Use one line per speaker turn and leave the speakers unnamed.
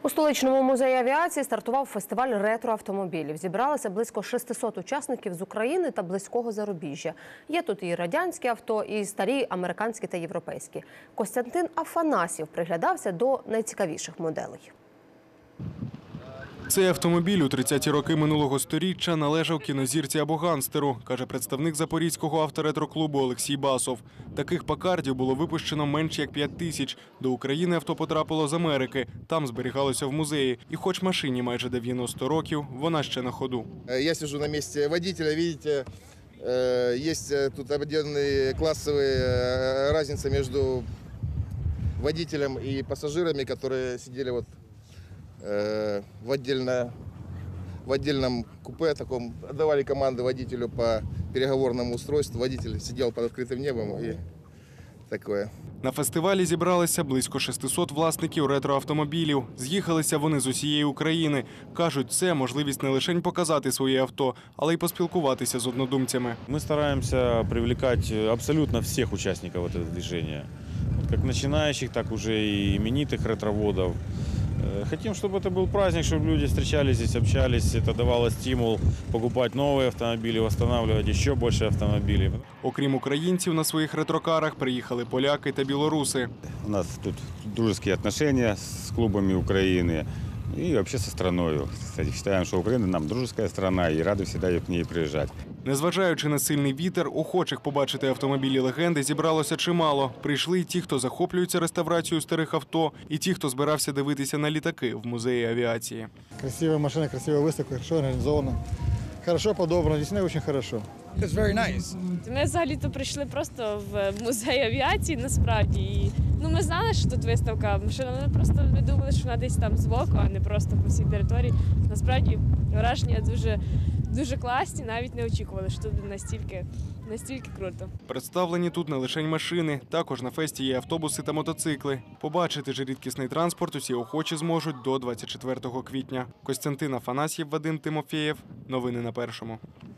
У столичному музеї авіації стартував фестиваль ретро-автомобілів. Зібралися близько 600 учасників з України та близького зарубіжжя. Є тут і радянські авто, і старі американські та європейські. Костянтин Афанасьєв приглядався до найцікавіших моделей.
Цей автомобіль у 30-ті роки минулого сторіччя належав кінозірці або гангстеру, каже представник Запорізького авторетро-клубу Олексій Басов. Таких пакардів було випущено менш як 5000. До України авто потрапило з Америки. Там зберігалося в музеї. І хоч машині майже 90 років, вона ще на ходу.
Я сиджу на місці водителя, бачите, є тут определенная классовая разница между водителем и пассажирами, которые сидели вот в отдельном купе, таком, отдавали команды водителю по переговорному устройству. Водитель сидел под открытым небом и такое.
На фестивалі зібралися близько 600 власників ретроавтомобілів. З'їхалися вони з усієї України. Кажуть, це можливість не лише показати своє авто, але й поспілкуватися з однодумцями.
Мы стараемся привлекать абсолютно всех участников этого движения. Как начинающих, так уже и именитых ретроводов. Хотим, чтобы это был праздник, чтобы люди встречались здесь, общались. Это давало стимул покупать новые автомобили, восстанавливать еще больше автомобилей.
Окрім українців, на своїх ретрокарах приїхали поляки та білоруси.
У нас тут дружеские отношения с клубами Украины и вообще со страной. Кстати, считаем, что Украина нам дружеская страна и рады всегда к ней приезжать.
Незважаючи на сильний вітер, охочих побачити автомобілі легенди зібралося чимало. Прийшли й ті, хто захоплюється реставрацією старих авто, і ті, хто збирався дивитися на літаки в музеї авіації.
Красивая машина, красивая выставка, хорошо организована. Хорошо подобрано, действительно очень хорошо.
It's very nice.
Ми взагалі-то прийшли просто в музей авіації, насправді. І, ми знали, що тут виставка машина, ми думали, що вона десь там збоку, а не просто по всій території. Насправді враження дуже класні, навіть не очікували, що тут настільки круто.
Представлені тут не лише машини, також на фесті є автобуси та мотоцикли. Побачити ж рідкісний транспорт усі охочі зможуть до 24 квітня. Костянтин Афанасьєв, Вадим Тимофєєв. Новини на Першому.